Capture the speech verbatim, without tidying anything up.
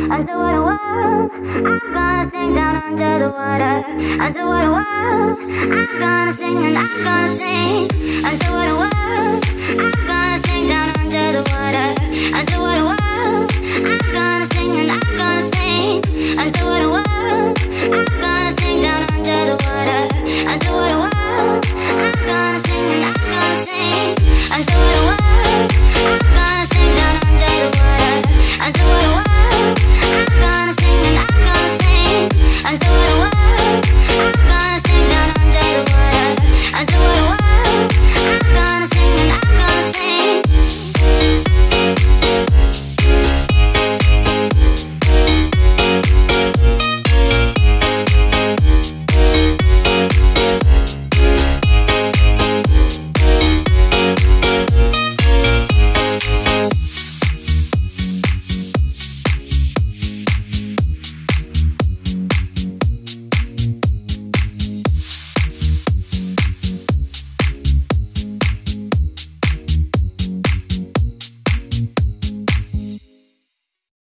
Underwater world, I'm gonna sing down under the water. Underwater world, I'm gonna sing and I'm gonna sing. Underwater world, I'm gonna sing down under the water. Underwater world.